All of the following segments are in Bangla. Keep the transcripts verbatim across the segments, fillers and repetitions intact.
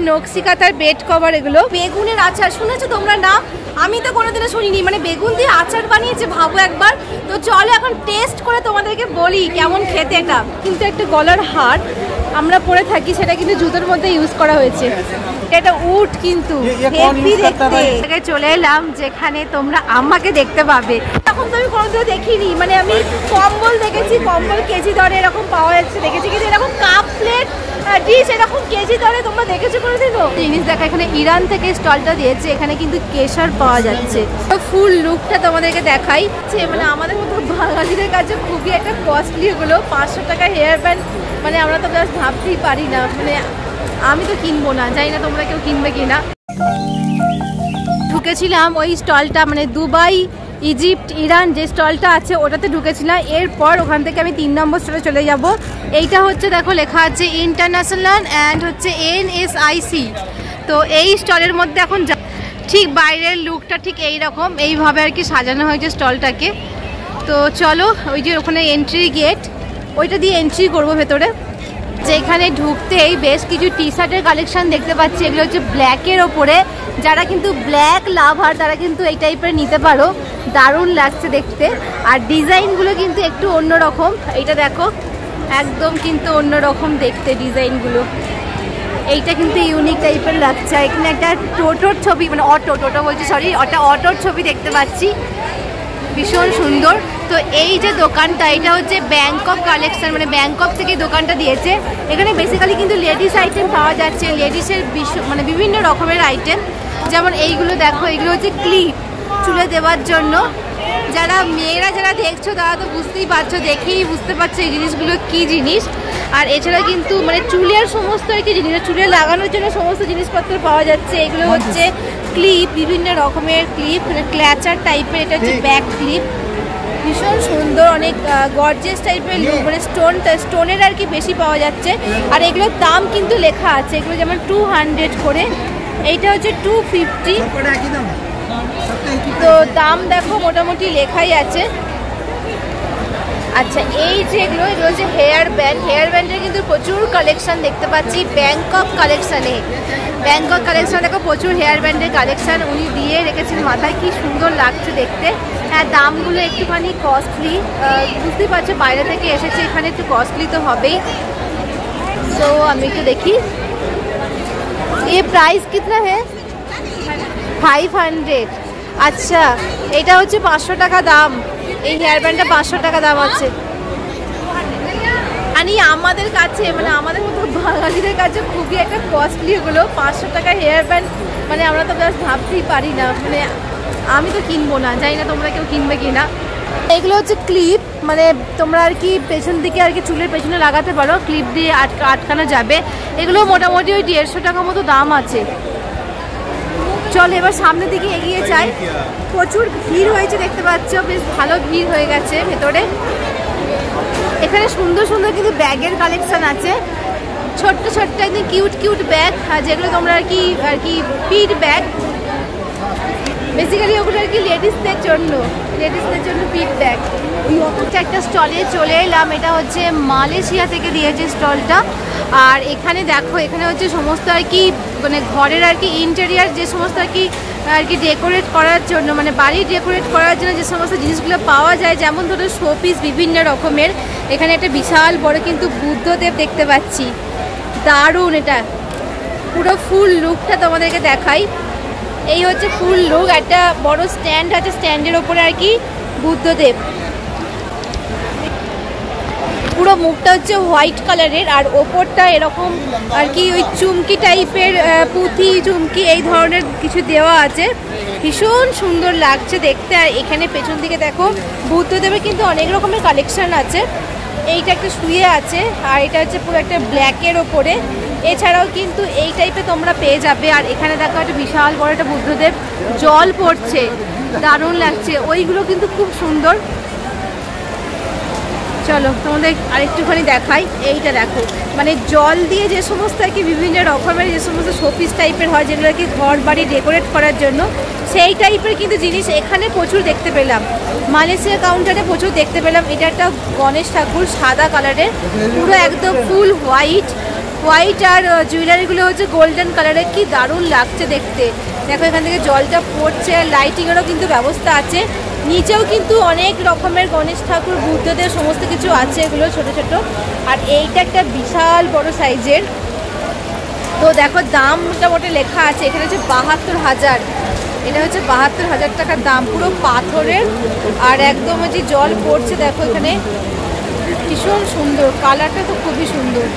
নকশিকাতার বেড কভার, এগুলো বেগুনের আচার শুনেছো তোমরা না? আমি তো কোনোদিনও শুনিনি, মানে বেগুন দিয়ে আচার বানিয়েছে, ভাবো একবার। তো চলো এখন টেস্ট করে তোমাদেরকে বলি কেমন খেতে। এটা কিন্তু একটা গলার হার আমরা পরে থাকি, সেটা কিন্তু জুতোর মধ্যে ইউজ করা হয়েছে। এটা উড কিন্তু হেভি দেখতে। চলে এলাম যেখানে তোমরা আমাকে দেখতে পাবে। এখন তো আমি কোনোদিনও দেখিনি, মানে আমি কম্বল দেখেছি, কম্বল কেজি দরে এরকম পাওয়া যাচ্ছে দেখেছি, কিন্তু এরকম কাপ প্লেট ডিশ এরকম কেজি দরে তোমরা দেখেছো কোনোদিনও? জিনিস দেখা, এখানে ইরান থেকে স্টলটা দিয়েছে, এখানে কিন্তু কেশর পাওয়া যাচ্ছে। ফুল লুকটা তোমাদেরকে দেখাই, মানে আমাদের মতো বাঙালিদের কাছে খুবই একটা কস্টলি এগুলো। পাঁচশো টাকা হেয়ার ব্যান্ড, মানে আমরা তো জাস্ট ভাবতেই পারি না, মানে আমি তো কিনবো না, জানি না তোমরা কেউ কিনবে কিনা। ঢুকেছিলাম ওই স্টলটা, মানে দুবাই, ইজিপ্ট, ইরান যে স্টলটা আছে ওটাতে ঢুকেছিলাম। এরপর ওখান থেকে আমি তিন নম্বর স্টলে চলে যাব। এইটা হচ্ছে দেখো লেখা আছে ইন্টারন্যাশনাল অ্যান্ড হচ্ছে এন এস আই সি। তো এই স্টলের মধ্যে এখন ঠিক বাইরের লুকটা ঠিক এই রকম, এইভাবে আর কি সাজানো হয়েছে স্টলটাকে। তো চলো, ওই যে ওখানে এন্ট্রি গেট, ওইটা দিয়ে এন্ট্রি করবো ভেতরে। যেখানে ঢুকতেই বেশ কিছু টি শার্টের কালেকশন দেখতে পাচ্ছি, এগুলো হচ্ছে ব্ল্যাকের ওপরে। যারা কিন্তু ব্ল্যাক লাভার তারা কিন্তু এই টাইপের নিতে পারো, দারুণ লাগছে দেখতে। আর ডিজাইনগুলো কিন্তু একটু অন্যরকম, এইটা দেখো একদম কিন্তু অন্যরকম দেখতে ডিজাইনগুলো। এইটা কিন্তু ইউনিক টাইপের লাগছে। আর এখানে একটা টোটোর ছবি, মানে অটো, টোটো বলছি সরি, ওটা অটোর ছবি দেখতে পাচ্ছি, ভীষণ সুন্দর। তো এই যে দোকানটা, এটা হচ্ছে ব্যাংকক কালেকশন, মানে ব্যাংকক থেকে দোকানটা দিয়েছে। এখানে বেসিক্যালি কিন্তু লেডিস আইটেম পাওয়া যাচ্ছে, লেডিসের মানে বিভিন্ন রকমের আইটেম। যেমন এইগুলো দেখো, এগুলো হচ্ছে ক্লিপ চুলে দেওয়ার জন্য। যারা মেয়েরা যারা দেখছো তারা তো বুঝতেই পারছো, দেখেই বুঝতে পারছো এই জিনিসগুলো কি জিনিস। আর এছাড়া কিন্তু মানে চুলের সমস্ত আর কি জিনিস, চুলে লাগানোর জন্য সমস্ত জিনিসপত্র পাওয়া যাচ্ছে। এগুলো হচ্ছে ক্লিপ, বিভিন্ন রকমের ক্লিপ, মানে ক্ল্যাচার টাইপের। এটা হচ্ছে ব্যাক ক্লিপ, ভীষণ সুন্দর, অনেক গর্জিয়াস টাইপের লুক, মানে স্টোন স্টোনের আর কি বেশি পাওয়া যাচ্ছে। আর এগুলোর দাম কিন্তু লেখা আছে, এগুলো যেমন টু হান্ড্রেড করে, এইটা হচ্ছে টু ফিফটি। তো দাম দেখো মোটামুটি লেখাই আছে। আচ্ছা, এই যেগুলো এগুলো হচ্ছে হেয়ার ব্যান্ড, হেয়ার ব্যান্ডের কিন্তু প্রচুর কালেকশন দেখতে পাচ্ছি ব্যাংকক কালেকশানে। ব্যাংকক কালেকশন দেখো, প্রচুর হেয়ার ব্যান্ডের কালেকশন উনি দিয়ে রেখেছেন মাথায়, কি সুন্দর লাগছে দেখতে। হ্যাঁ, দামগুলো একটুখানি কস্টলি, বুঝতেই পারছো বাইরে থেকে এসেছে, এখানে একটু কস্টলি তো হবেই। তো আমি একটু দেখি ये प्राइस कितना है? Five hundred. আচ্ছা, এটা হচ্ছে পাঁচশো টাকা দাম, এই হেয়ার ব্যান্ডটা পাঁচশো টাকা দাম আছে। আর আমাদের কাছে, মানে আমাদের মতো বাঙালিদের কাছে খুবই একটা কস্টলি এগুলো। পাঁচশো টাকা হেয়ার ব্যান্ড, মানে আমরা তো জাস্ট ভাবতেই পারি না, মানে আমি তো কিনবো না, জানি না তোমরা কেউ কিনবে কিনা। এগুলো হচ্ছে ক্লিপ, মানে তোমরা আর কি পেছন দিকে আর কি চুলের পেছনে লাগাতে পারো, ক্লিপ দিয়ে আটকা আটকানো যাবে। এগুলো মোটামুটি ওই দেড়শো টাকা মতো দাম আছে। চল এবার সামনের দিকে এগিয়ে যাই। প্রচুর ভিড় হয়েছে দেখতে পাচ্ছ, বেশ ভালো ভিড় হয়ে গেছে ভেতরে। এখানে সুন্দর সুন্দর কিন্তু ব্যাগের কালেকশন আছে, ছোট্ট ছোট্ট একদম কিউট কিউট ব্যাগ, যেগুলো তোমরা আর কি আর কি পিট ব্যাগ, বেসিক্যালি ওগুলো আর কি লেডিসদের জন্য, লেডিসদের জন্য পিট ব্যাগ। একটা স্টলে চলে এলাম, এটা হচ্ছে মালয়েশিয়া থেকে দিয়েছে স্টলটা। আর এখানে দেখো, এখানে হচ্ছে সমস্ত আর কি মানে ঘরের আর কি ইন্টেরিয়ার যে সমস্ত আর কি আর কি ডেকোরেট করার জন্য, মানে বাড়ি ডেকোরেট করার জন্য যে সমস্ত জিনিসগুলো পাওয়া যায়, যেমন ধরো শোপিস বিভিন্ন রকমের। এখানে একটা বিশাল বড় কিন্তু বুদ্ধদেব দেখতে পাচ্ছি, দারুণ। এটা পুরো ফুল লুকটা তোমাদেরকে দেখাই, এই হচ্ছে ফুল লুক। একটা বড় স্ট্যান্ড আছে, স্ট্যান্ডের ওপরে আর কি বুদ্ধদেব, পুরো মুখটা হচ্ছে হোয়াইট কালারের, আর ওপরটা এরকম আর কি ওই চুমকি টাইপের, পুঁথি চুমকি এই ধরনের কিছু দেওয়া আছে, ভীষণ সুন্দর লাগছে দেখতে। আর এখানে পেছন দিকে দেখো বুদ্ধদেবের কিন্তু অনেক রকমের কালেকশন আছে। এইটা একটা শুয়ে আছে, আর এটা হচ্ছে পুরো একটা ব্ল্যাকের ওপরে। এছাড়াও কিন্তু এই টাইপের তোমরা পেয়ে যাবে। আর এখানে দেখো একটা বিশাল বড় একটা বুদ্ধদেব, জল পড়ছে, দারুণ লাগছে, ওইগুলো কিন্তু খুব সুন্দর। চলো তোমাদের আরেকটুখানি দেখাই। এইটা দেখো, মানে জল দিয়ে যে সমস্ত আর কি বিভিন্ন রকমের যে সমস্ত শোপিস টাইপের হয়, যেগুলো আর কি ঘর বাড়ি ডেকোরেট করার জন্য, সেই টাইপের কিন্তু জিনিস এখানে প্রচুর দেখতে পেলাম। মালয়েশিয়া কাউন্টারে প্রচুর দেখতে পেলাম। এটা একটা গণেশ ঠাকুর, সাদা কালারের, পুরো একদম ফুল হোয়াইট, হোয়াইট আর জুয়েলারিগুলো হচ্ছে গোল্ডেন কালারের, কি দারুণ লাগছে দেখতে। দেখো এখান থেকে জলটা পড়ছে, লাইটিংয়েরও কিন্তু ব্যবস্থা আছে। নিচেও কিন্তু অনেক রকমের গণেশ ঠাকুর, বুদ্ধদেব সমস্ত কিছু আছে, এগুলো ছোট ছোট। আর এইটা একটা বিশাল বড় সাইজের। তো দেখো দাম মোটামুটি লেখা আছে এখানে হচ্ছে বাহাত্তর হাজার। এটা হচ্ছে বাহাত্তর হাজার টাকার দাম, পুরো পাথরের। আর একদম হচ্ছে জল পড়ছে, দেখো এখানে ভীষণ সুন্দর, কালারটা তো খুবই সুন্দর।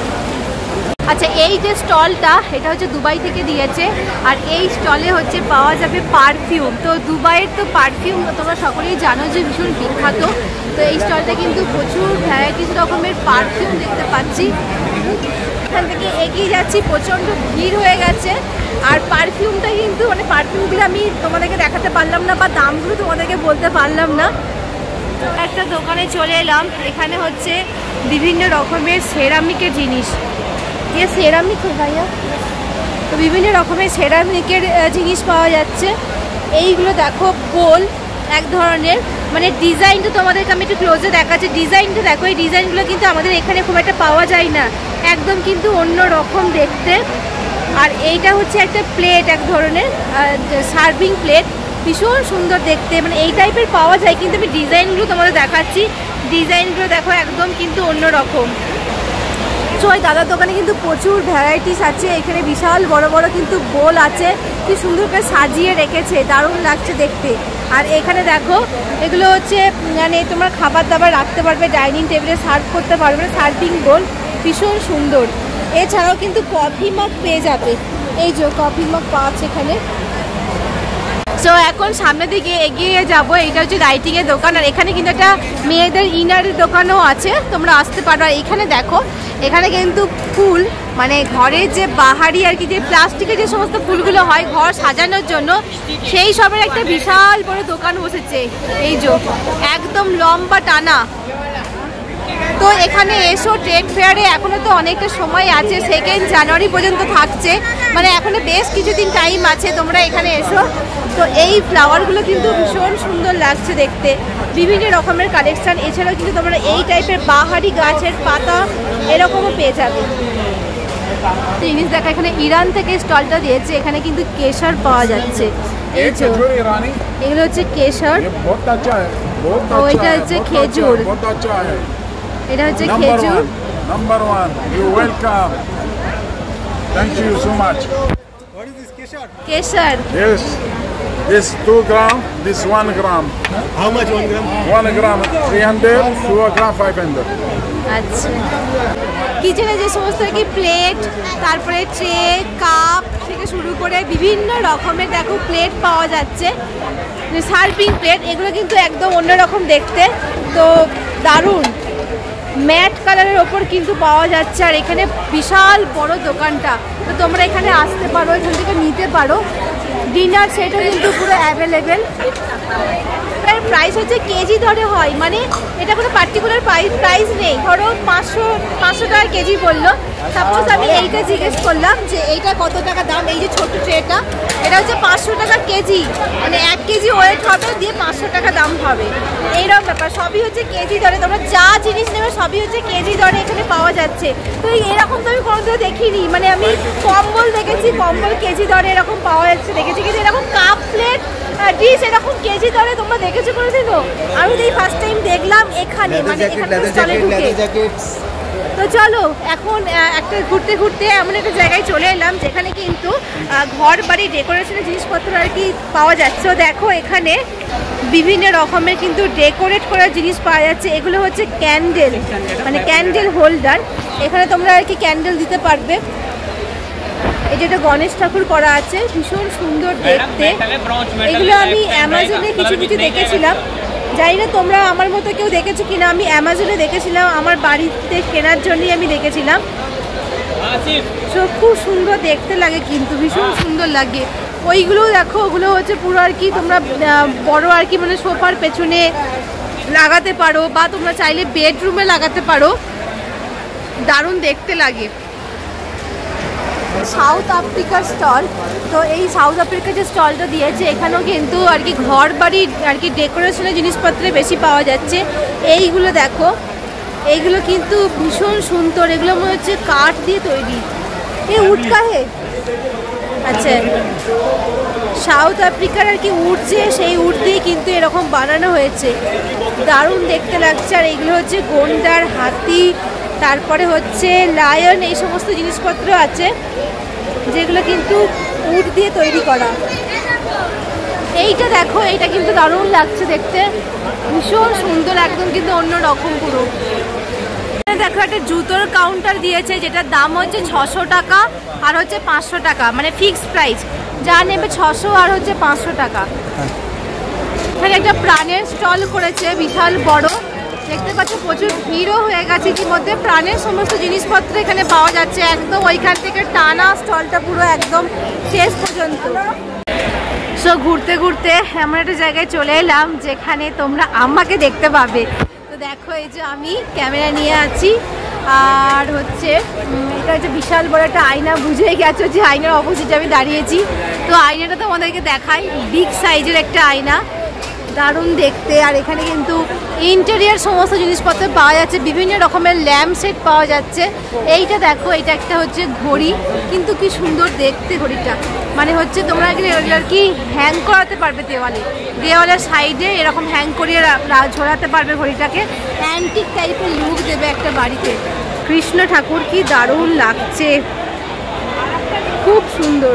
আচ্ছা, এই যে স্টলটা এটা হচ্ছে দুবাই থেকে দিয়েছে। আর এই স্টলে হচ্ছে পাওয়া যাবে পারফিউম। তো দুবাইয়ের তো পারফিউম তোমরা সকলেই জানো যে ভীষণ বিখ্যাত। তো এই স্টলটা কিন্তু প্রচুর ভ্যারাইটিস রকমের পারফিউম দেখতে পাচ্ছি। এখান থেকে এগিয়ে যাচ্ছি, প্রচণ্ড ভিড় হয়ে গেছে। আর পারফিউমটা কিন্তু মানে পারফিউমগুলো আমি তোমাদেরকে দেখাতে পারলাম না, বা দামগুলো তোমাদেরকে বলতে পারলাম না। একটা দোকানে চলে এলাম, এখানে হচ্ছে বিভিন্ন রকমের সেরামিকের জিনিস। ये সেরামিক ভাইয়া, তো বিভিন্ন রকমের সেরামিকের জিনিস পাওয়া যাচ্ছে। এইগুলো দেখো গোল এক ধরনের, মানে ডিজাইনটা তোমাদেরকে আমি একটু ক্লোজে দেখাচ্ছি। ডিজাইনটা দেখো, এই ডিজাইনগুলো কিন্তু আমাদের এখানে খুব একটা পাওয়া যায় না, একদম কিন্তু অন্য রকম দেখতে। আর এইটা হচ্ছে একটা প্লেট, এক ধরনের সার্ভিং প্লেট, ভীষণ সুন্দর দেখতে। মানে এই টাইপের পাওয়া যায়, কিন্তু আমি ডিজাইনগুলো তোমাদের দেখাচ্ছি। ডিজাইনগুলো দেখো একদম কিন্তু অন্য রকম। তো ওই দাদার দোকানে কিন্তু প্রচুর ভ্যারাইটিস আছে। এখানে বিশাল বড় বড় কিন্তু বোল আছে, কি সুন্দর করে সাজিয়ে রেখেছে, দারুণ লাগছে দেখতে। আর এখানে দেখো এগুলো হচ্ছে মানে তোমরা খাবার দাবার রাখতে পারবে, ডাইনিং টেবিলে সার্ভ করতে পারবে, সার্ভিং বোল, ভীষণ সুন্দর। এছাড়াও কিন্তু কফি মগ পেয়ে যাবে, এই যে কফি মগ পাচ্ছে এখানে। সো এখন সামনের দিকে এগিয়ে যাব, এটা হচ্ছে লাইটিংয়ের দোকান। আর এখানে কিন্তু একটা মেয়েদের ইনারের দোকানও আছে, তোমরা আসতে পারো। আর এখানে দেখো, এখানে কিন্তু ফুল মানে ঘরের যে বাহারি আর কি, যে প্লাস্টিকের যে সমস্ত ফুলগুলো হয় ঘর সাজানোর জন্য, সেই সবের একটা বিশাল বড় দোকান বসেছে। এই যে একদম লম্বা টানা। তো এখানে এসো, ট্রেড ফেয়ারে এখনো তো অনেকটা সময় আছে, সেকেন্ড জানুয়ারি পর্যন্ত থাকছে, মানে এখনো বেশ কিছুদিন টাইম আছে, তোমরা এখানে এসো। তো এই ফ্লাওয়ারগুলো কিন্তু ভীষণ সুন্দর লাগছে দেখতে, বিভিন্ন রকমের কালেকশান। এছাড়াও কিন্তু তোমরা এই টাইপের বাহারি গাছের পাতা এরকমও পেয়ে যাবে। জিনিস দেখা, এখানে ইরান থেকে স্টলটা দিয়েছে, এখানে কিন্তু কেশর পাওয়া যাচ্ছে। এই যে এগুলো হচ্ছে কেশর, ওইটা হচ্ছে খেজুর, এটা হচ্ছে খেজুর। Number one, you welcome, thank you so much. What is this kesar? Kesar. Yes, this two gram, this one gram. How much one gram? One gram three hundred, two gram five hundred. আচ্ছা, কিচেনে যে সমস্ত কি প্লেট, তারপরে ট্রে, কাপ থেকে শুরু করে বিভিন্ন রকমের দেখো প্লেট পাওয়া যাচ্ছে, সার্ভিং প্লেট। এগুলো কিন্তু একদম অন্যরকম দেখতে, তো দারুণ ম্যাট কালারের ওপর কিন্তু পাওয়া যাচ্ছে। আর এখানে বিশাল বড় দোকানটা, তো তোমরা এখানে আসতে পারো, এখান থেকে নিতে পারো। ডিনার সেটও কিন্তু পুরো অ্যাভেলেবেল। এর প্রাইস হচ্ছে কেজি ধরে হয়, মানে এটা কোনো পার্টিকুলার প্রাইস প্রাইস নেই। ধরো পাঁচশো পাঁচশো টাকা কেজি বললো, সাপোজ আমি এইটা জিজ্ঞেস করলাম যে এইটা কত টাকা দাম, এই যে ছোটো ট্রেটা, এটা হচ্ছে পাঁচশো টাকা কেজি, মানে এক কেজি ওয়েট হবে, দিয়ে পাঁচশো টাকা দাম হবে, এইরকম ব্যাপার। সবই হচ্ছে কেজি দরে, তোমরা যা জিনিস নেবে সবই হচ্ছে কেজি দরে এখানে পাওয়া যাচ্ছে। তো এরকম তো আমি কোনোদিনও দেখিনি, মানে আমি কম্বল দেখেছি, কম্বল কেজি দরে এরকম পাওয়া যাচ্ছে দেখেছি, কিন্তু এরকম কাপ প্লেট ডিশ এরকম কেজি দরে তোমরা দেখেছো কোনোদিনও? আমি তো এই ফার্স্ট টাইম দেখলাম এখানে, মানে এখানে স্টলে ঢুকে। তো চলো এখন একটা ঘুরতে ঘুরতে এমন একটা জায়গায় চলে এলাম যেখানে কিন্তু ঘর বাড়ি ডেকোরেশনের জিনিসপত্র আর কি পাওয়া যাচ্ছে। তো দেখো এখানে বিভিন্ন রকমের কিন্তু ডেকোরেট করার জিনিস পাওয়া যাচ্ছে। এগুলো হচ্ছে ক্যান্ডেল, মানে ক্যান্ডেল হোল্ডার, এখানে তোমরা আর কি ক্যান্ডেল দিতে পারবে। এই যেটা গণেশ ঠাকুর করা আছে, ভীষণ সুন্দর দেখতে। এগুলো আমি অ্যামাজনে কিছু কিছু দেখেছিলাম, জানি না তোমরা আমার মতো কেউ দেখেছো কিনা। আমি অ্যামাজনে দেখেছিলাম, আমার বাড়িতে কেনার জন্যই আমি দেখেছিলাম। তো খুব সুন্দর দেখতে লাগে, কিন্তু ভীষণ সুন্দর লাগে। ওইগুলো দেখো, ওগুলো হচ্ছে পুরো আর কি তোমরা বড় আর কি মানে সোফার পেছনে লাগাতে পারো, বা তোমরা চাইলে বেডরুমে লাগাতে পারো, দারুণ দেখতে লাগে। সাউথ আফ্রিকার স্টল, তো এই সাউথ আফ্রিকার যে স্টলটা দিয়েছে এখানেও কিন্তু আর কি ঘর বাড়ির আর কি ডেকোরেশনের জিনিসপত্রে বেশি পাওয়া যাচ্ছে। এইগুলো দেখো, এইগুলো কিন্তু ভীষণ সুন্দর, এগুলো মনে হচ্ছে কাঠ দিয়ে তৈরি। এই উড কাহে? আচ্ছা, সাউথ আফ্রিকার আর কি উড, যে সেই উড দিয়ে কিন্তু এরকম বানানো হয়েছে, দারুণ দেখতে লাগছে। আর এইগুলো হচ্ছে গন্ডার, হাতি, তারপরে হচ্ছে লায়ন, এই সমস্ত জিনিসপত্র আছে যেগুলো কিন্তু উড দিয়ে তৈরি করা। এইটা দেখো, এইটা কিন্তু দারুণ লাগছে দেখতে, ভীষণ সুন্দর, একদম কিন্তু অন্য রকম পুরো। দেখো একটা জুতোর কাউন্টার দিয়েছে যেটার দাম হচ্ছে ছশো টাকা আর হচ্ছে পাঁচশো টাকা, মানে ফিক্সড প্রাইস, যা নেবে ছশো আর হচ্ছে পাঁচশো টাকা। এখানে একটা প্রাণের স্টল করেছে বিশাল বড়, দেখতে পাচ্ছ প্রচুর ভিড়ও হয়ে গেছে ইতিমধ্যে। প্রাণের সমস্ত জিনিসপত্র এখানে পাওয়া যাচ্ছে, একদম ওইখান থেকে টানা স্টলটা পুরো একদম শেষ পর্যন্ত। সো ঘুরতে ঘুরতে এমন একটা জায়গায় চলে এলাম যেখানে তোমরা আমাকে দেখতে পাবে। তো দেখো এই যে আমি ক্যামেরা নিয়ে আছি, আর হচ্ছে এটা হচ্ছে বিশাল বড় একটা আয়না, বুঝেই গেছো যে আয়নার অপোজিটে আমি দাঁড়িয়েছি। তো আয়নাটা তোমাদেরকে দেখাই, বিগ সাইজের একটা আয়না, দারুণ দেখতে। আর এখানে কিন্তু ইন্টেরিয়ার সমস্ত জিনিসপত্র পাওয়া যাচ্ছে, বিভিন্ন রকমের ল্যাম্প সেট পাওয়া যাচ্ছে। এইটা দেখো, এটা একটা হচ্ছে ঘড়ি, কিন্তু কি সুন্দর দেখতে ঘড়িটা, মানে হচ্ছে তোমরা আর কি হ্যাং করাতে পারবে দেওয়ালে, দেওয়ালের সাইডে এরকম হ্যাং করিয়ে ঝোলাতে পারবে ঘড়িটাকে, অ্যান্টিক টাইপের লুক দেবে একটা বাড়িতে। কৃষ্ণ ঠাকুর কি দারুণ লাগছে, খুব সুন্দর।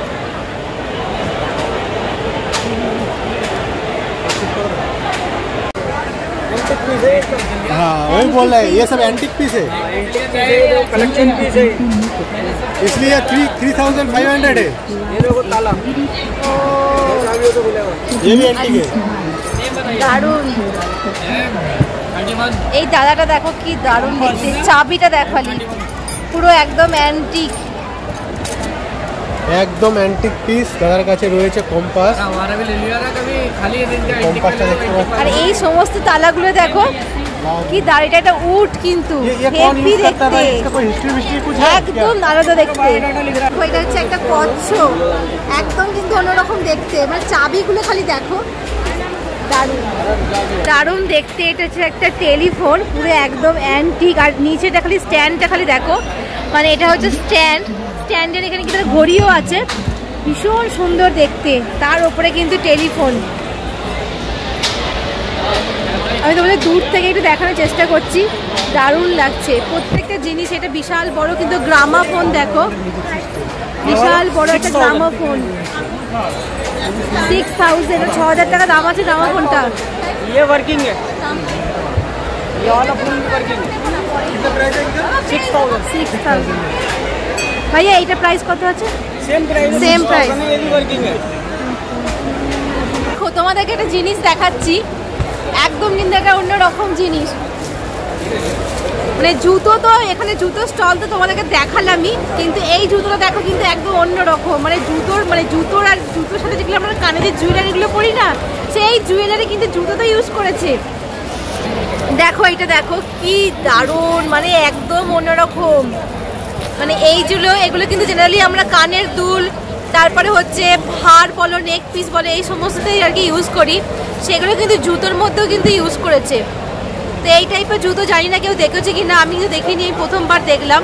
हाँ वही बोल रहा है, ये सब एंटिक पीस है, कलेक्शन पीस है, इसलिए three three thousand five hundred है। ये देखो ताला, ये भी एंटिक है, দারুণ। এই দাদাটা দেখো কি দারুণ দেখতে, চাবিটা দেখালি পুরো একদম অ্যান্টিক, একদম অ্যান্টিক পিস। দাদার কাছে রয়েছে কম্পাস, কম্পাসটা দেখতে পাচ্ছেন। আর এই সমস্ত তালাগুলো দেখো কি দাঁড়িটা, এটা উড কিন্তু হেভি দেখতে, একদম আলাদা দেখতে। এটা হচ্ছে একটা কচ্ছপ, একদম কিন্তু অন্যরকম দেখতে, মানে চাবিগুলো খালি দেখো, দারুণ দারুণ দেখতে। এটা হচ্ছে একটা টেলিফোন, পুরো একদম অ্যান্টিক। আর নিচেটা খালি স্ট্যান্ডটা খালি দেখো, মানে এটা হচ্ছে স্ট্যান্ড, স্ট্যান্ডের এখানে কিন্তু ঘড়িও আছে, ভীষণ সুন্দর দেখতে। তার উপরে কিন্তু টেলিফোন, আমি তোমাদের দূর থেকে একটু দেখানোর চেষ্টা করছি, দারুণ লাগছে প্রত্যেকটা জিনিস। এটা বিশাল বড় কিন্তু গ্রামাফোন, দেখো বিশাল বড় একটা গ্রামাফোন, সিক্স থাউজেন্ড ছ হাজার টাকা দাম আছে গ্রামাফোনটা। ये वर्किंग है, ये वाला फोन वर्किंग है, कितना प्राइस है इनका? सिक्स थाउजेंड सिक्स थाउजेंड ভাইয়া এইটা প্রাইস কত আছে? सेम प्राइस, सेम प्राइस, ये भी वर्किंग है। দেখো তোমাদেরকে একটা জিনিস দেখাচ্ছি, একদম কিন্তু একটা অন্যরকম জিনিস, মানে জুতো তো এখানে জুতো স্টল তো তোমাদেরকে দেখালামই, কিন্তু এই জুতোটা দেখো কিন্তু একদম অন্যরকম, মানে জুতোর মানে জুতোর আর জুতোর সাথে যেগুলো আমরা কানে যে জুয়েলারিগুলো পরি না, সেই জুয়েলারি কিন্তু জুতোতে ইউজ করেছে। দেখো এটা দেখো কি দারুণ, মানে একদম অন্যরকম, মানে এইগুলো এগুলো কিন্তু জেনারেলি আমরা কানের দুল, তারপরে হচ্ছে হার বলো, নেক পিস বলো, এই সমস্তই আর কি ইউজ করি, সেগুলো কিন্তু জুতোর মধ্যেও কিন্তু ইউজ করেছে। তো এই টাইপের জুতো জানি না কেউ দেখেছে কি না, আমি কিন্তু দেখিনি, আমি প্রথমবার দেখলাম।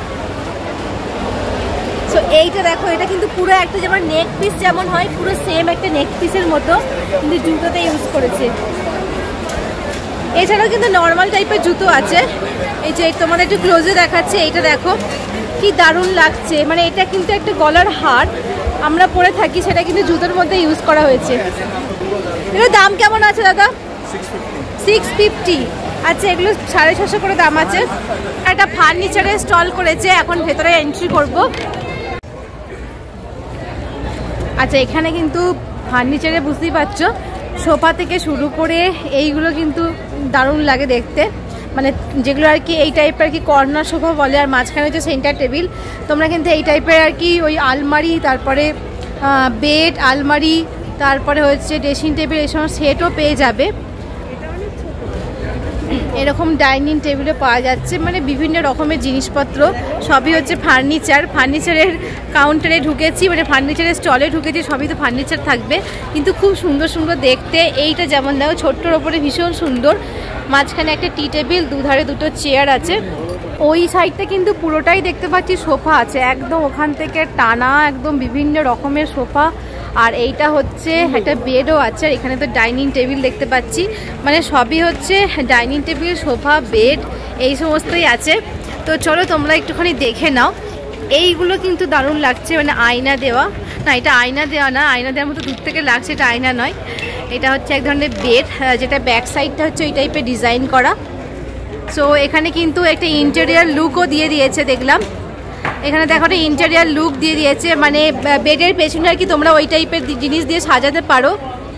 সো এইটা দেখো, এটা কিন্তু পুরো একটা যেমন নেক পিস যেমন হয়, পুরো সেম একটা নেক পিসের মতো কিন্তু জুতোতে ইউজ করেছে। এছাড়াও কিন্তু নর্মাল টাইপের জুতো আছে, এই যে তোমাদের একটু ক্লোজে দেখাচ্ছে, এইটা দেখো কি দারুণ লাগছে, মানে এটা কিন্তু একটা গলার হার আমরা পরে থাকি, সেটা কিন্তু জুতোর মধ্যে ইউজ করা হয়েছে। এটার দাম কেমন আছে দাদা? Six fifty. আচ্ছা, এগুলো সাড়ে ছশো করে দাম আছে। একটা ফার্নিচারের স্টল করেছে, এখন ভেতরে এন্ট্রি করব। আচ্ছা, এখানে কিন্তু ফার্নিচারে বুঝতেই পারছো, সোফা থেকে শুরু করে এইগুলো কিন্তু দারুণ লাগে দেখতে, মানে যেগুলো আর কি এই টাইপের আর কি কর্নার সোফা বলে, আর মাঝখানে হচ্ছে সেন্টার টেবিল। তোমরা কিন্তু এই টাইপের আর কি ওই আলমারি, তারপরে বেড, আলমারি, তারপরে হচ্ছে ড্রেসিং টেবিল, এই সমস্ত সেটও পেয়ে যাবে। এরকম ডাইনিং টেবিলে পাওয়া যাচ্ছে, মানে বিভিন্ন রকমের জিনিসপত্র সবই হচ্ছে ফার্নিচার। ফার্নিচারের কাউন্টারে ঢুকেছি, মানে ফার্নিচারের স্টলে ঢুকেছি, সবই তো ফার্নিচার থাকবে, কিন্তু খুব সুন্দর সুন্দর দেখতে। এইটা যেমন দেখো ছোট্টর ওপরে ভীষণ সুন্দর, মাঝখানে একটা টি টেবিল, দুধারে দুটো চেয়ার আছে। ওই সাইডটা কিন্তু পুরোটাই দেখতে পাচ্ছি সোফা আছে, একদম ওখান থেকে টানা একদম বিভিন্ন রকমের সোফা। আর এইটা হচ্ছে একটা বেডও আছে, আর এখানে তো ডাইনিং টেবিল দেখতে পাচ্ছি, মানে সবই হচ্ছে ডাইনিং টেবিল, সোফা, বেড এই সমস্তই আছে। তো চলো তোমরা একটুখানি দেখে নাও। এইগুলো কিন্তু দারুণ লাগছে, মানে আয়না দেওয়া, না এটা আয়না দেওয়া না, আয়না দেওয়ার মতো দূর থেকে লাগছে, এটা আয়না নয়। এটা হচ্ছে এক ধরনের বেড, যেটা ব্যাক সাইডটা হচ্ছে ওই টাইপের ডিজাইন করা। সো এখানে কিন্তু একটা ইন্টেরিয়ার লুকও দিয়ে দিয়েছে দেখলাম, এখানে দেখো একটা ইন্টেরিয়ার লুক দিয়ে দিয়েছে, মানে বেডের পেছনে আর কি তোমরা ওই টাইপের জিনিস দিয়ে সাজাতে পারো,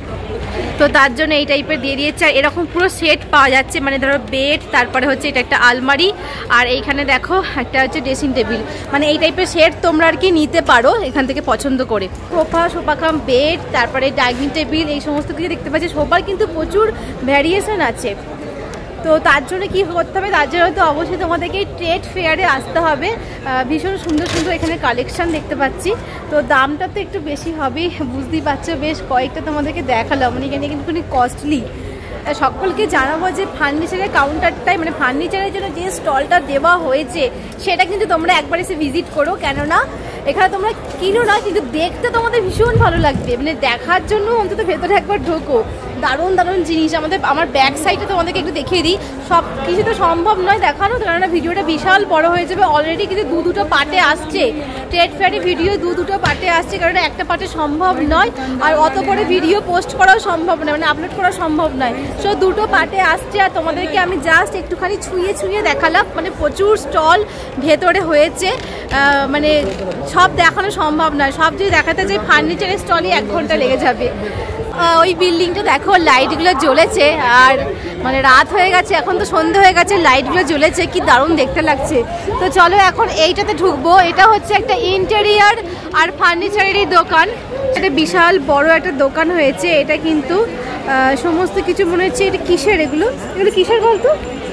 তো তার জন্য এই টাইপের দিয়ে দিয়েছে। আর এরকম পুরো সেট পাওয়া যাচ্ছে, মানে ধরো বেড, তারপরে হচ্ছে এটা একটা আলমারি, আর এইখানে দেখো একটা হচ্ছে ড্রেসিং টেবিল, মানে এই টাইপের সেট তোমরা আর কি নিতে পারো এখান থেকে পছন্দ করে। সোফা, সোফা কাম বেড, তারপরে ডাইনিং টেবিল, এই সমস্ত কিছু দেখতে পাচ্ছি। সোফার কিন্তু প্রচুর ভ্যারিয়েশন আছে, তো তার জন্য কী করতে হবে, তার জন্য তো অবশ্যই তোমাদেরকে ট্রেড ফেয়ারে আসতে হবে। ভীষণ সুন্দর সুন্দর এখানে কালেকশান দেখতে পাচ্ছি, তো দামটা তো একটু বেশি হবেই, বুঝতেই পারছো। বেশ কয়েকটা তোমাদেরকে দেখালাম, মানে এখানে কিন্তু খুবই কস্টলি। সকলকে জানাবো যে ফার্নিচারের কাউন্টারটাই, মানে ফার্নিচারের জন্য যে স্টলটা দেওয়া হয়েছে সেটা কিন্তু তোমরা একবার এসে ভিজিট করো, কেননা এখানে তোমরা কিনো না, কিন্তু দেখতে তোমাদের ভীষণ ভালো লাগবে, মানে দেখার জন্য অন্তত ভেতরে একবার ঢোকো। দারুণ দারুণ জিনিস আমাদের, আমার ব্যাক সাইডে তোমাদেরকে একটু দেখিয়ে দিই। সব কিছু তো সম্ভব নয় দেখানো, কেননা ভিডিওটা বিশাল বড় হয়ে যাবে। অলরেডি কিন্তু দু দুটো পার্টে আসছে, ট্রেড ফেয়ারে ভিডিও দু দুটো পার্টে আসছে, কারণ একটা পার্টে সম্ভব নয়, আর অত করে ভিডিও পোস্ট করাও সম্ভব নয়, মানে আপলোড করা সম্ভব নয়। সো দুটো পার্টে আসছে, আর তোমাদেরকে আমি জাস্ট একটুখানি ছুঁয়ে ছুঁয়ে দেখালাম, মানে প্রচুর স্টল ভেতরে হয়েছে, মানে সব দেখানো সম্ভব নয়। সব যদি দেখাতে যাই ফার্নিচারের স্টলই এক ঘন্টা লেগে যাবে। ওই বিল্ডিংটা দেখো লাইটগুলো জ্বলেছে, আর মানে রাত হয়ে গেছে, এখন তো সন্ধে হয়ে গেছে, লাইটগুলো জ্বলেছে, কি দারুণ দেখতে লাগছে। তো চলো এখন এইটাতে ঢুকবো। এটা হচ্ছে একটা ইন্টেরিয়ার আর ফার্নিচারেরই দোকান, এটা বিশাল বড় একটা দোকান হয়েছে। এটা কিন্তু সমস্ত কিছু মনে হচ্ছে, এটা কিসের, এগুলো এগুলো কিসের বলতো,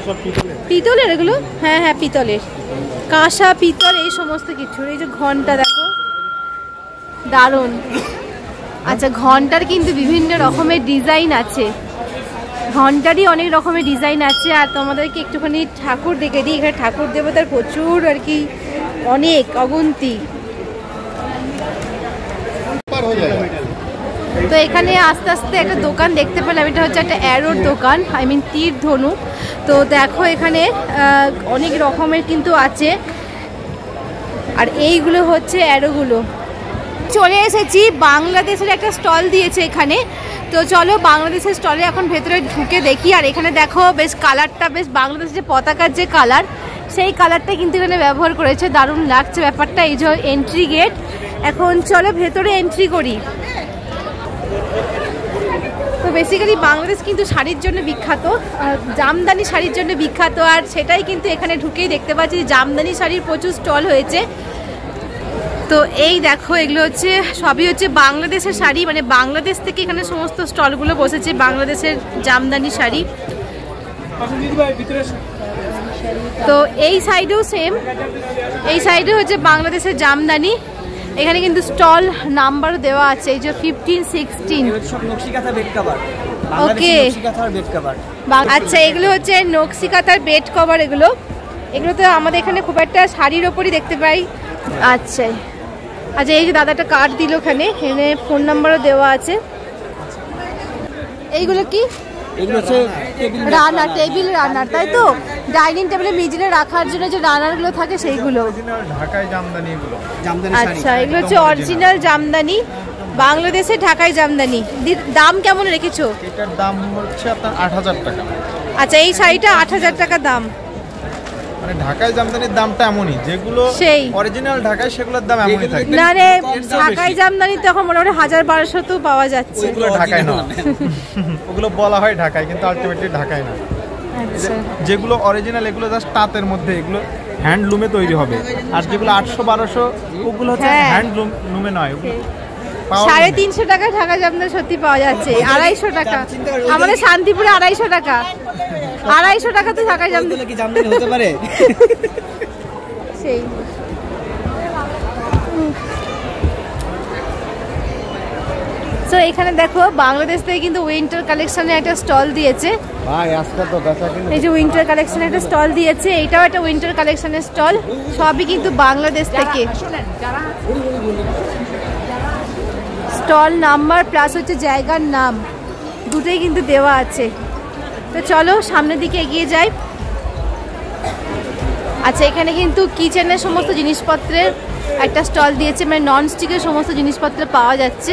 পিতলের এগুলো, হ্যাঁ হ্যাঁ পিতলের, কাঁসা পিতল এই সমস্ত কিছু। এই যে ঘন্টা দেখো, দারুণ। আচ্ছা ঘন্টার কিন্তু বিভিন্ন রকমের ডিজাইন আছে, ঘন্টারই অনেক রকমের ডিজাইন আছে। আর তোমাদেরকে একটুখানি ঠাকুর দেখে দিই, এখানে ঠাকুর দেবতার প্রচুর আর কি, অনেক অগুন্তি। তো এখানে আস্তে আস্তে একটা দোকান দেখতে পেলাম, এটা হচ্ছে একটা অ্যারোর দোকান, আই মিন তীর ধনু। তো দেখো এখানে অনেক রকমের কিন্তু আছে, আর এইগুলো হচ্ছে অ্যারোগুলো। চলে এসেছি, বাংলাদেশের একটা স্টল দিয়েছে এখানে, তো চলো বাংলাদেশের স্টলে এখন ভেতরে ঢুকে দেখি। আর এখানে দেখো বেশ কালারটা, বেশ বাংলাদেশের যে পতাকার যে কালার, সেই কালারটা কিন্তু এখানে ব্যবহার করেছে, দারুণ লাগছে ব্যাপারটা। এই যে এন্ট্রি গেট, এখন চলো ভেতরে এন্ট্রি করি। তো বেসিক্যালি বাংলাদেশ কিন্তু শাড়ির জন্য বিখ্যাত, জামদানি শাড়ির জন্য বিখ্যাত, আর সেটাই কিন্তু এখানে ঢুকেই দেখতে পাচ্ছি জামদানি শাড়ির প্রচুর স্টল হয়েছে। তো এই দেখো এগুলো হচ্ছে সবই হচ্ছে বাংলাদেশের শাড়ি, মানে বাংলাদেশ থেকে এখানে সমস্ত স্টলগুলো বসেছে, বাংলাদেশের জামদানি শাড়ি। তো এই সাইডেও সেম, এই সাইডে হচ্ছে বাংলাদেশের জামদানি। এখানে কিন্তু স্টল নাম্বার দেওয়া আছে, এই যে ফিফটিন সিক্সটিন। ওকে আচ্ছা, এগুলো হচ্ছে নকশি কাঁথার বেড কভার। এগুলো এগুলো তো আমাদের এখানে খুব একটা শাড়ির ওপরই দেখতে পাই। আচ্ছা আচ্ছা, এই যে দাদাটা কার্ড দিল, ওখানে এখানে ফোন নাম্বারও দেওয়া আছে। এইগুলো কি? রানার, টেবিল রানার, তাই তো? ডাইনিং টেবিলে মিডিলে রাখার জন্য যে রানারগুলো থাকে সেইগুলো। আচ্ছা, এগুলো হচ্ছে অরিজিনাল জামদানি, বাংলাদেশের ঢাকাই জামদানি। দাম কেমন রেখেছো? এটার দাম হচ্ছে আপনার আট হাজার টাকা। আচ্ছা, এই শাড়িটা আট হাজার টাকা দাম। মানে ঢাকাই জামদানির দামটা এমনই, যেগুলো সেই অরিজিনাল ঢাকাই সেগুলোর দাম এমনই থাকে। না রে, ঢাকাই জামদানি তো এখন মোটামুটি হাজার বারোশো তো পাওয়া যাচ্ছে। ওগুলো ঢাকায় না, ওগুলো বলা হয় ঢাকায়, কিন্তু আলটিমেটলি ঢাকায় না। যেগুলো অরিজিনাল এগুলো জাস্ট তাঁতের মধ্যে, এগুলো হ্যান্ডলুমে তৈরি হবে। আর যেগুলো আটশো বারোশো ওগুলো হচ্ছে হ্যান্ডলুম লুমে নয়, ওগুলো সাড়ে তিনশো টাকা ঢাকা জামদানি সত্যি পাওয়া যাচ্ছে। আড়াইশো টাকা আমাদের শান্তিপুরে, আড়াইশো টাকা। আড়াইশো টাকা তো ঢাকায় জামদানি কি জামদানি হতে পারে সেই। তো এখানে দেখো বাংলাদেশ থেকে কিন্তু উইন্টার কালেকশনে একটা স্টল দিয়েছে ভাই আজকে তো দেখা কিনা এই যে উইন্টার কালেকশনে একটা স্টল দিয়েছে, এইটাও একটা উইন্টার কালেকশনের স্টল, সবই কিন্তু বাংলাদেশ থেকে। স্টল নাম্বার প্লাস হচ্ছে জায়গার নাম দুটোই কিন্তু দেওয়া আছে। তো চলো সামনের দিকে এগিয়ে যাই। আচ্ছা এখানে কিন্তু কিচেনের সমস্ত জিনিসপত্রের একটা স্টল দিয়েছে, মানে নন স্টিকের সমস্ত জিনিসপত্র পাওয়া যাচ্ছে।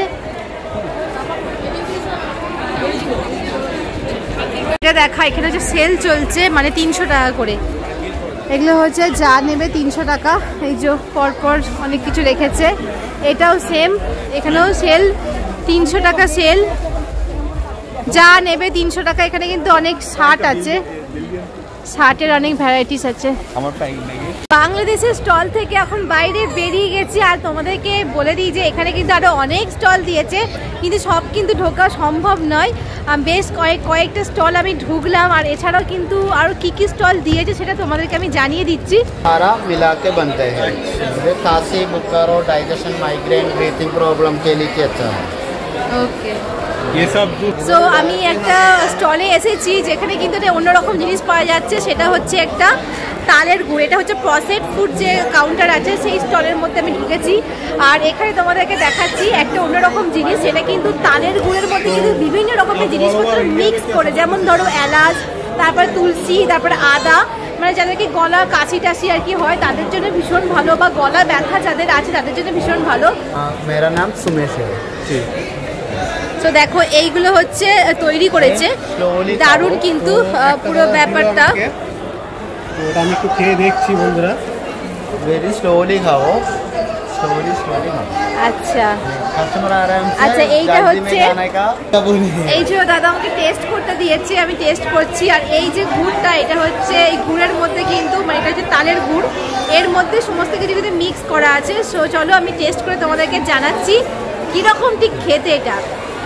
এটা দেখা এখানে হচ্ছে সেল চলছে, মানে তিনশো টাকা করে, এগুলো হচ্ছে যা নেবে তিনশো টাকা। এই যে পরপর অনেক কিছু রেখেছে, এটাও সেম, এখানেও সেল তিনশো টাকা সেল, যা নেবে তিনশো টাকা। এখানে কিন্তু অনেক শার্ট আছে, শার্টের অনেক ভ্যারাইটিস আছে। বাংলাদেশের স্টল থেকে এখন বাইরে বেরিয়ে গেছি, আর তোমাদেরকে বলে দিই যে এখানে কিন্তু আরো অনেক স্টল দিয়েছে, কিন্তু সব কিন্তু ঢোকা সম্ভব নয়। বেশ কয়েক কয়েকটা স্টল আমি ঢুকলাম, আর এছাড়াও কিন্তু আরো কি কি স্টল দিয়েছে সেটা তোমাদেরকে আমি জানিয়ে দিচ্ছি। सारा मिला के बनते हैं, ये खांसी बुखार और डाइजेशन माइग्रेन ब्रीथिंग प्रॉब्लम के लिए अच्छा है। ওকে সো আমি একটা স্টলে এসেছি যেখানে কিন্তু অন্যরকম জিনিস পাওয়া যাচ্ছে, সেটা হচ্ছে একটা তালের গুড়। এটা হচ্ছে প্রসেসড ফুড যে কাউন্টার আছে সেই স্টলের মধ্যে আমি ঢুকেছি, আর এখানে তোমাদেরকে দেখাচ্ছি একটা অন্যরকম জিনিস, সেটা কিন্তু তালের গুড়ের মধ্যে কিন্তু বিভিন্ন রকমের জিনিসপত্র মিক্স করে, যেমন ধরো এলাচ, তারপরে তুলসী, তারপরে আদা, মানে যাদেরকে গলা কাশি টাশি আর কি হয় তাদের জন্য ভীষণ ভালো, বা গলা ব্যথা যাদের আছে তাদের জন্য ভীষণ ভালো। मेरा नाम सुमेश है। তো দেখো এইগুলো হচ্ছে তৈরি করেছে, দারুণ কিন্তু পুরো ব্যাপারটা। ওটা আমি একটু খেয়ে দেখছি বন্ধুরা। वेरी स्लोली खाओ, स्लोली स्लोली खाओ। আচ্ছা कस्टमर आराम से আচ্ছা এইটা जल्दी में হচ্ছে जाने का এই যে দাদা আমাকে টেস্ট করতে দিয়েছে, আমি টেস্ট করছি। আর এই যে গুড়টা, এটা হচ্ছে এই গুড়ের মধ্যে কিন্তু, মানে এটা হচ্ছে তালের গুড়, এর মধ্যে সমস্ত কিছু কিন্তু মিক্স করা আছে। সো চলো আমি টেস্ট করে তোমাদেরকে জানাচ্ছি কিরকম ঠিক খেতে এটা।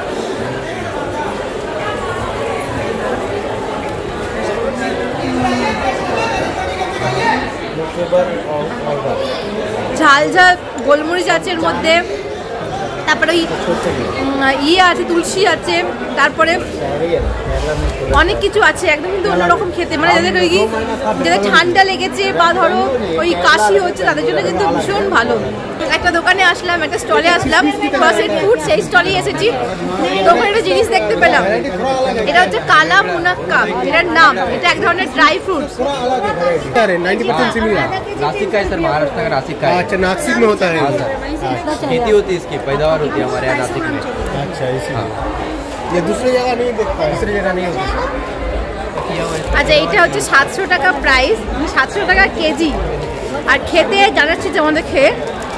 ঝাল ঝাল গোলমরিচ আছে এর মধ্যে, তারপরে ওই ইয়ে আছে, তুলসী আছে, তারপরে অনেক কিছু আছে, একদম কিন্তু অন্যরকম খেতে, মানে যাদের ওই যাদের ঠান্ডা লেগেছে বা ধরো ওই কাশি হচ্ছে তাদের জন্য কিন্তু ভীষণ ভালো। একটা দোকানে আসলাম, একটা স্টলে আসলাম, প্রসেসড ফুড, সেই স্টলেই এসেছি। তো ওখানে একটা জিনিস দেখতে পেলাম, এটা হচ্ছে কালা মুনাক্কা এটার নাম, এটা এক ধরনের ড্রাই ফ্রুটস। अरे नाइन्टी परसेंट सिमिलर। नासिक का है सर, महाराष्ट्र का नासिक का है। अच्छा नासिक में होता है। खेती होती है, इसकी पैदावार होती है हमारे यहाँ नासिक में। अच्छा इसलिए ये दूसरी जगह नहीं देखता, दूसरी जगह नहीं होता। আচ্ছা এইটা হচ্ছে সাতশো টাকা প্রাইস, সাতশো টাকা কেজি। আর খেতে জানাচ্ছি যে আমাদের খেয়ে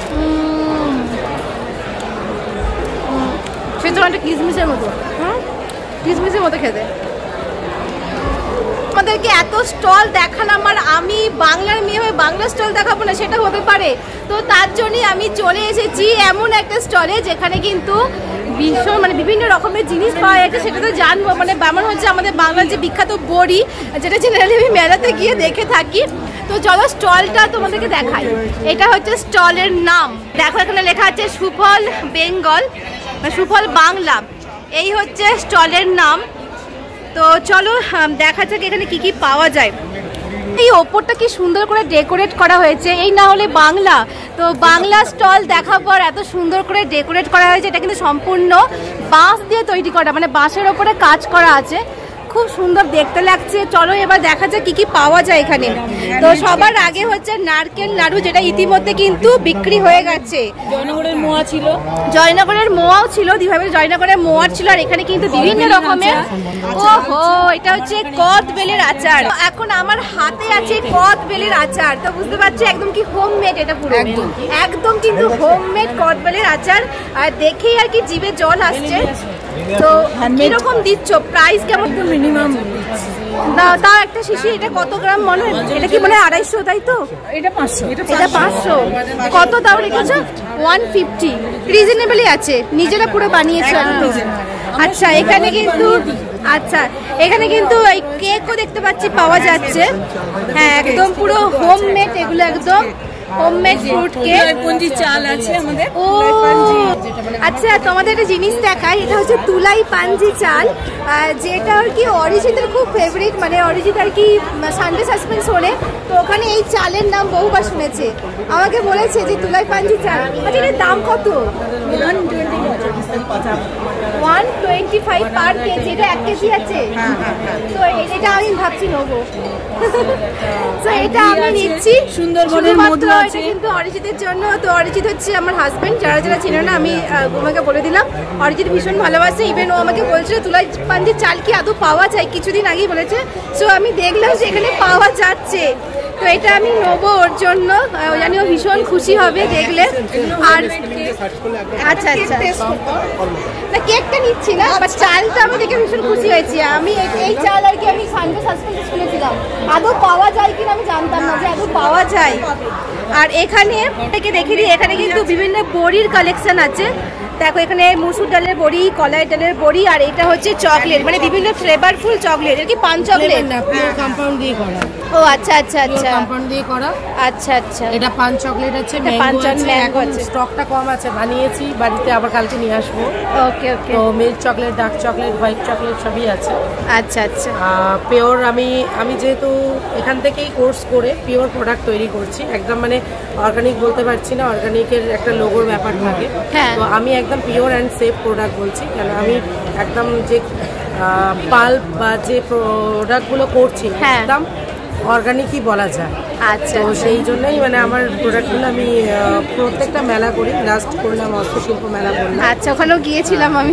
সে তো একটা কিসমিসের মতো, হুম কিসমিসের মতো খেতে। আমাদেরকে এত স্টল দেখালাম, আর আমি বাংলার মেয়ে হয়ে বাংলা স্টল দেখাবো না সেটা হতে পারে? তো তার জন্যই আমি চলে এসেছি এমন একটা স্টলে যেখানে কিন্তু ভীষণ মানে বিভিন্ন রকমের জিনিস পাওয়া যাচ্ছে, সেটা তো জানবো। মানে এমন হচ্ছে আমাদের বাংলার যে বিখ্যাত বড়ি, যেটা জেনারেলি আমি মেলাতে গিয়ে দেখে থাকি। তো চলো স্টলটা তোমাদেরকে দেখাই। এটা হচ্ছে স্টলের নাম, দেখো এখানে লেখা আছে সুফল বেঙ্গল, সুফল বাংলা, এই হচ্ছে স্টলের নাম। তো চলো দেখা যাক এখানে কি কি পাওয়া যায়। এই ওপরটা কি সুন্দর করে ডেকোরেট করা হয়েছে, এই না হলে বাংলা। তো বাংলা স্টল দেখার পর এত সুন্দর করে ডেকোরেট করা হয়েছে, এটা কিন্তু সম্পূর্ণ বাঁশ দিয়ে তৈরি করা, মানে বাঁশের ওপরে কাজ করা আছে, খুব সুন্দর দেখতে লাগছে। চলো এবার দেখা যাক কি কি পাওয়া যায় এখানে। তো সবার আগে হচ্ছে নারকেল নাড়ু, যেটা ইতিমধ্যে কিন্তু বিক্রি হয়ে গেছে। জয়নগরের মোয়া ছিল, জয়নগরের মোয়াও ছিল, দিভাবে জয়নগরের মোয়া ছিল। আর এখানে কিন্তু বিভিন্ন রকমের, ওহো এটা হচ্ছে কদবেলের আচার। এখন আমার হাতে আছে কদবেলের আচার, তো বুঝতে পারছি একদম কি হোমমেড, এটা পুরো একদম কিন্তু হোমমেড কদবেলের আচার। আর দেখেই আর কি জিভে জল আসছে। তো কিরকম দিচ্ছ, প্রাইস কেমন? মিনিমাম না তাও একটা শিশি, এটা কত গ্রাম মনে হয়? এটা কি মনে হয় আড়াইশো, তাই তো? এটা পাঁচশো, এটা পাঁচশো। কত দাও রেখেছো? ওয়ান ফিফটি, রিজনেবলই আছে, নিজেরা পুরো বানিয়েছো। আচ্ছা এখানে কিন্তু আচ্ছা, এখানে কিন্তু এই কেকও দেখতে পাচ্ছি পাওয়া যাচ্ছে। হ্যাঁ, একদম পুরো হোমমেড, এগুলো একদম হোমমেড ফ্রুট কেক। পঞ্জি চাল আছে আমাদের। ও আচ্ছা, তোমাদের একটা জিনিস দেখাই, এটা হচ্ছে তুলাই পাঞ্জি চাল, যেটা আর কি অরিজিতের খুব ফেভারিট, মানে অরিজিৎ আর কি সানডে সাসপেন্স শোনে, তো ওখানে এই চালের নাম বহুবার শুনেছে, আমাকে বলেছে যে তুলাই পাঞ্জি চাল। আচ্ছা, এটার দাম কত? One twenty five per KG. এটা এক কেজি আছে, তো এটা আমি ভাবছি নেবো। তো এটা আমি নিচ্ছি সুন্দরবনের মধু আছে কিন্তু অরিজিতের জন্য। তো অরিজিৎ হচ্ছে আমার হাজবেন্ড, যারা যারা চেনে না আমি তোমাকে বলে দিলাম, অরিজিৎ ভীষণ ভালোবাসে। ইভেন ও আমাকে বলছিল তুলাই পাঞ্জির চাল কি আদৌ পাওয়া যায়, কিছুদিন আগেই বলেছে। সো আমি দেখলাম যে এখানে পাওয়া যাচ্ছে, তো এটা আমি নেবো ওর জন্য, জানি ও ভীষণ খুশি হবে দেখলে। আর আচ্ছা আচ্ছা, না কেকটা নিচ্ছি না, বাট চালটা আমি দেখে ভীষণ খুশি হয়েছি। আমি এই চাল আর কি আমি সানডে সাসপেন্সে শুনেছিলাম, আদৌ পাওয়া যায় কিনা আমি জানতাম না যে আদৌ পাওয়া যায়। আর এখানে থেকে দেখে দিই, এখানে কিন্তু বিভিন্ন বড়ির কালেকশন আছে। দেখো এখানে মসুর ডালের বড়ি, কলাই ডালের বড়ি, আর এটা হচ্ছে চকলেট, মানে বিভিন্ন ফ্লেভারফুল চকলেট। এটা কি পান চকলেট? না, পিওর কম্পাউন্ড দিয়ে করা। ও আচ্ছা আচ্ছা আচ্ছা, কম্পাউন্ড দিয়ে করা। আচ্ছা আচ্ছা, এটা পান চকলেট আছে, ম্যাঙ্গো আছে। এখন স্টকটা কম আছে, বানিয়েছি বাড়িতে, আবার কালকে নিয়ে আসবো। Okay okay. তো milk chocolate, dark chocolate, white chocolate সবই আছে। আচ্ছা আচ্ছা। পিওর আমি আমি যেহেতু এখান থেকেই কোর্স করে পিওর প্রোডাক্ট তৈরি করছি, একদম মানে অর্গানিক বলতে পারছি না, অর্গানিকের একটা লোগোর ব্যাপার থাকে। তো আমি একদম পিওর অ্যান্ড সেফ প্রোডাক্ট বলছি, কেন আমি একদম যে পাল্প বা যে প্রোডাক্টগুলো করছি একদম অর্গানিকই বলা যায়। আচ্ছা, তো সেই জন্যই মানে আমার প্রোডাক্টগুলো আমি প্রত্যেকটা মেলা করি, লাস্ট করলাম হস্তশিল্প মেলা করলাম। আচ্ছা, ওখানেও গিয়েছিলাম আমি,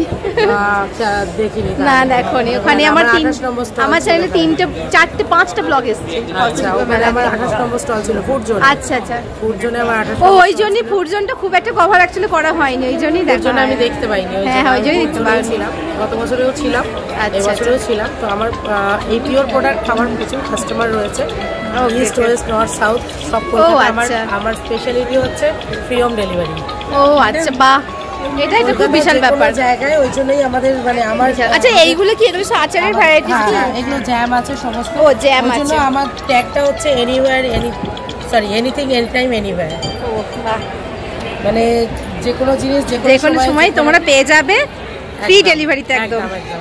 দেখিনি না দেখোনি। ওখানে আমার আমার চ্যানেলে তিনটে চারটে পাঁচটা ব্লগ এসছে। আচ্ছা, ওখানে আমার আঠাশ নম্বর স্টল ছিল ফুড জোন। আচ্ছা আচ্ছা, ফুড জোনে আমার আঠাশ। ও ওই জন্যই ফুড জোনটা খুব একটা কভার অ্যাকচুয়ালি করা হয়নি, ওই জন্যই দেখার জন্য আমি দেখতে পাইনি। হ্যাঁ, ওই জন্যই দেখতে পাইছিলাম, গত বছরেও ছিলাম, এই বছরেও ছিলাম। তো আমার এই পিওর প্রোডাক্ট আমার প্রচুর কাস্টমার রয়েছে, ইস্ট ওয়েস্ট নর্থ সাউথ সব কলকাতা। আমার আমার স্পেশালিটি হচ্ছে ফ্রি হোম ডেলিভারি। ও আচ্ছা, বাহ, এটা একটা খুব বিশাল ব্যাপার জায়গায়, ওই জন্যই আমাদের মানে আমার। আচ্ছা, এইগুলো কি এগুলো আচারের ভ্যারাইটিস? এগুলো জ্যাম আছে সমস্ত। ও জ্যাম আছে, আমার ট্যাগটা হচ্ছে anywhere any sorry anything any time anywhere. ও বাহ, মানে যে কোনো জিনিস যে কোনো সময় তোমরা পেয়ে যাবে ফ্রি ডেলিভারিতে একদম।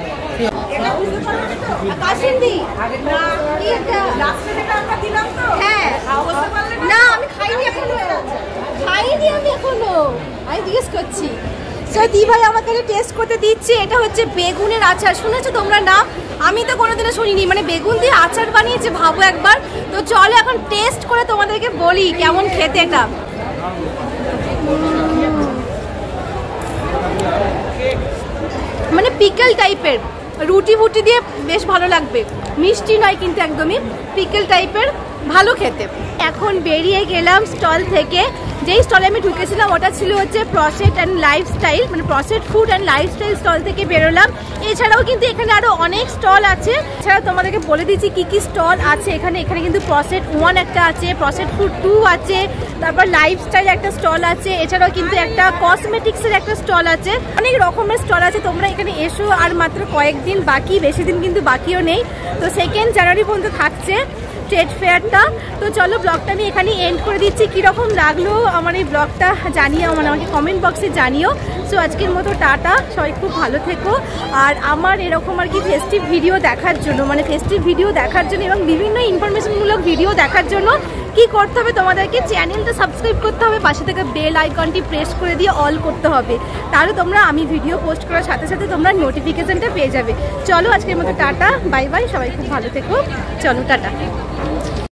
হ্যাঁ, না আমি খাইনি এখনো, খাইনি আমি এখনো, আমি জিজ্ঞেস করছি। তো দি ভাই আমাকে টেস্ট করতে দিচ্ছে। এটা হচ্ছে বেগুনের আচার, শুনেছো তোমরা না? আমি তো কোনোদিনও শুনিনি, মানে বেগুন দিয়ে আচার বানিয়েছে, ভাবো একবার। তো চলো এখন টেস্ট করে তোমাদেরকে বলি কেমন খেতে এটা। মানে পিকল টাইপের, রুটি ফুটি দিয়ে বেশ ভালো লাগবে, মিষ্টি নয় কিন্তু একদমই পিকল টাইপের, ভালো খেতে। এখন বেরিয়ে গেলাম স্টল থেকে। যেই স্টলে আমি ঢুকেছিলাম ওটা ছিল হচ্ছে প্রসেট অ্যান্ড লাইফস্টাইল, মানে প্রসেট ফুড অ্যান্ড লাইফস্টাইল স্টল থেকে বেরোলাম। এছাড়াও কিন্তু এখানে আরও অনেক স্টল আছে, এছাড়াও তোমাদেরকে বলে দিচ্ছি কী কী স্টল আছে এখানে। এখানে কিন্তু প্রসেট ওয়ান একটা আছে, প্রসেট ফুড টু আছে, তারপর লাইফস্টাইল একটা স্টল আছে, এছাড়াও কিন্তু একটা কসমেটিক্সের একটা স্টল আছে, অনেক রকমের স্টল আছে। তোমরা এখানে এসো, আর মাত্র কয়েকদিন বাকি, বেশি দিন কিন্তু বাকিও নেই। তো সেকেন্ড জানুয়ারি পর্যন্ত থাকছে ট্রেড ফেয়ারটা। তো চলো ব্লগটা আমি এখানে এন্ড করে দিচ্ছি। কীরকম লাগলো আমার এই ব্লগটা জানিও, মানে আমাকে কমেন্ট বক্সে জানিও। সো আজকের মতো টাটা, সবাই খুব ভালো থেকো। আর আমার এরকম আর কি ফেস্টিভ ভিডিও দেখার জন্য, মানে ফেস্টিভ ভিডিও দেখার জন্য এবং বিভিন্ন ইনফরমেশনমূলক ভিডিও দেখার জন্য কি করতে হবে, তোমাদেরকে চ্যানেলটা সাবস্ক্রাইব করতে হবে, পাশে থেকে বেল আইকনটি প্রেস করে দিয়ে অল করতে হবে, তাহলে তোমরা আমি ভিডিও পোস্ট করার সাথে সাথে তোমরা নোটিফিকেশনটা পেয়ে যাবে। চলো আজকের মতো টাটা, বাই বাই, সবাই খুব ভালো থেকো, চলো টাটা।